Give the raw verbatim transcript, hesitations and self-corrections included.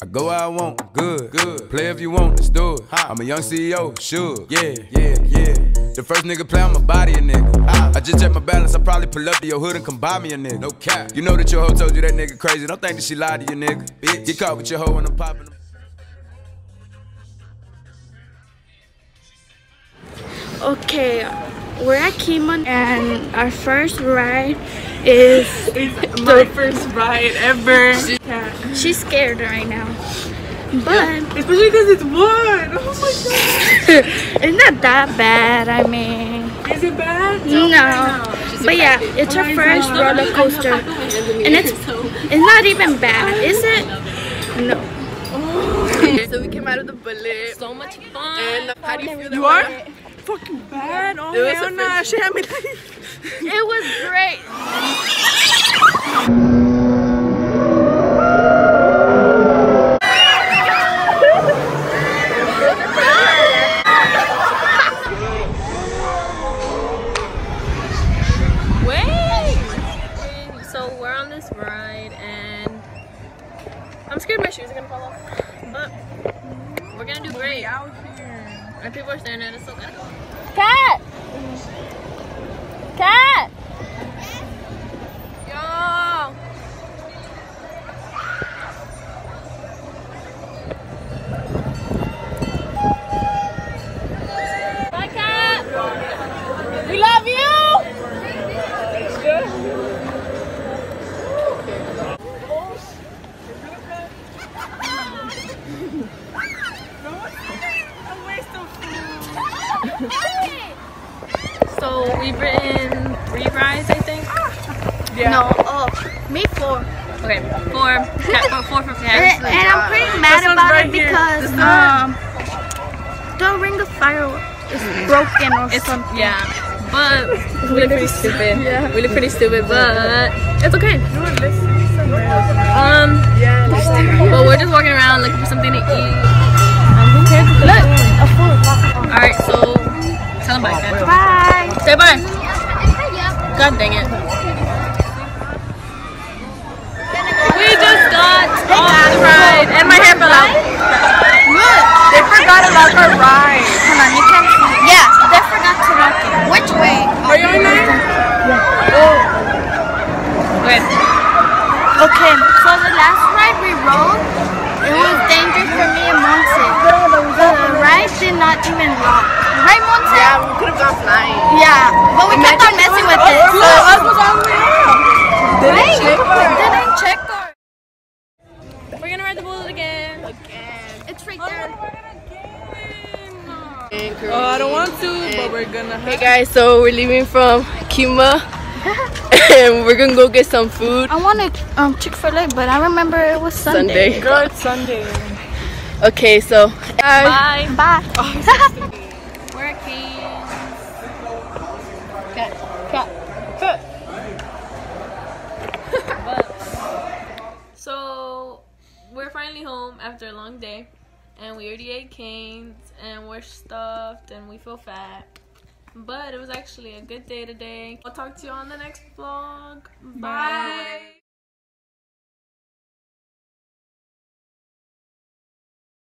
I go where I want, good, good. Play if you want, let's do it. I'm a young C E O, sure, yeah, yeah, yeah. The first nigga play on my body, a nigga. I just check my balance, I probably pull up to your hood and come buy me a nigga. No cap. You know that your hoe told you that nigga crazy. Don't think that she lied to you, nigga. Bitch. Get caught with your hoe when I'm popping. Okay, we're at Kimon and our first ride is it's my first ride ever. She's scared right now, but yeah, especially because it's one. Oh my god! It's not that bad. I mean, is it bad? No, no. But yeah, it's her first roller coaster, and it's it's not even bad, is it? No. Oh. So we came out of the bullet. So much fun. And how do you feel? You are fucking bad. Oh hell no! She had me. It was great. I'm scared my shoes are gonna fall off, but we're gonna do great. Out here. And people are staring at us, so gotta go. Cat! Cat! Yo! Bye, Cat! We love you! So we've written three rides, I think. Yeah. No, oh, me four. Okay, four. Cat, four for Cat. And, and I'm pretty mad about right it because um, the ring of fire is broken or it's, something. Yeah, but we look pretty stupid. Yeah. We look pretty stupid, but it's okay. Um, but we're just walking around looking for something to eat. Um, who cares? Look, a food. All right, so tell them bye, Kat. Bye. Say bye. God dang it. We just got off the ride and my hair fell out. Look, they forgot about our ride. Hold on, you can't see. Yeah, they forgot to lock it. Which way? Are you on there? Yeah. Oh. Okay. Okay, so the last ride we rode, it was dangerous for me and Montse. The ride did not even lock. Right, Montse? Yeah, we could have gone flying. Yeah, but we kept on messing with it. So us was all the way up. Didn't check our. Didn't check our. We're gonna ride the bullet again. Again. It's right there. Oh, I don't want to, but we're gonna. Hey guys, so we're leaving from Kima. And we're gonna go get some food. I wanted um Chick-fil-A, but I remember it was Sunday. Sunday. Girl, it's Sunday. Okay, so bye. Bye. Oh, we're at Kings. Cat. Cat. Cat. So we're finally home after a long day, and we already ate canes, and we're stuffed, and we feel fat. But it was actually a good day today. I'll talk to you on the next vlog. Bye. Bye.